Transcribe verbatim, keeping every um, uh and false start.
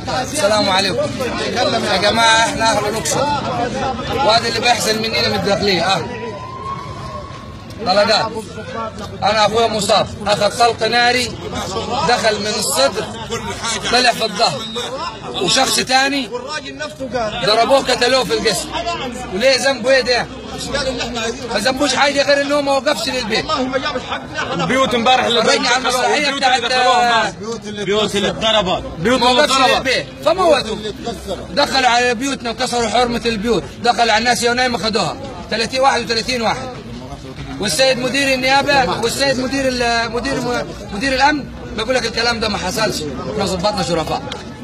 السلام عليكم يا جماعه، احنا اهل الاقصر وهذا اللي بيحصل مننا من الداخليه. اه طلقات. انا اخويا مصاب اخذ طلق ناري دخل من الصدر طلع في الظهر، وشخص ثاني ضربوه قتلوه في القسم. وليه ذنبه ايه ده؟ ما ذنبوش حاجه غير انه ما وقفش للبيت. البيوت امبارح اللي رجع على المصلحيه بتاعت بيوت اللي اتضربت، بيوت ما وقفش للبيت فموتوا. دخلوا على بيوتنا وكسروا حرمه البيوت، دخلوا على الناس يونايم اخذوها ثلاثين واحد وثلاثين واحد. والسيد مدير النيابه والسيد مدير مدير مدير الامن بيقول لك الكلام ده ما حصلش، احنا ظبطنا شرفاء.